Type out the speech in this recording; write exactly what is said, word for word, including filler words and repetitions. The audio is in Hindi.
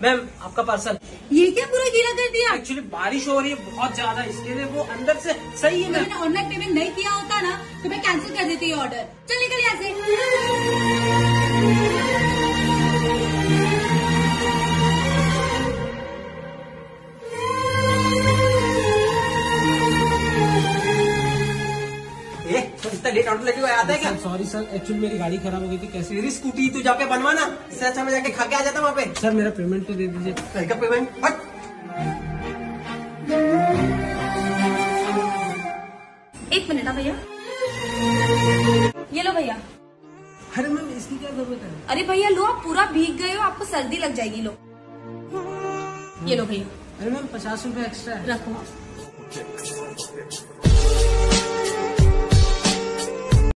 मैम आपका पार्सल। ये क्या पूरा गीला कर दिया? एक्चुअली बारिश हो रही है बहुत ज्यादा, इसके लिए वो अंदर से सही है। मैंने ऑनलाइन पेमेंट नहीं किया होता ना तो मैं कैंसिल कर देती ऑर्डर। चल निकल यहाँ से। इतना लेट ऑर्डर लेके आता है क्या? सॉरी सर, एक्चुअली मेरी गाड़ी खराब हो गई थी। कैसे? मेरी स्कूटी तू जाके बनवा ना, इससे अच्छा मैं जाके खा के आ जाता वहाँ पे। सर मेरा पेमेंट तो दे दीजिए। कहीं का पेमेंट? हट। एक मिनट ना भैया, ये लो भैया। अरे मैम इसकी क्या जरूरत है? अरे भैया लो, आप पूरा भीग गए हो, आपको सर्दी लग जाएगी। लो ये लो भैया। अरे मैम पचास रुपए एक्स्ट्रा है। रखो।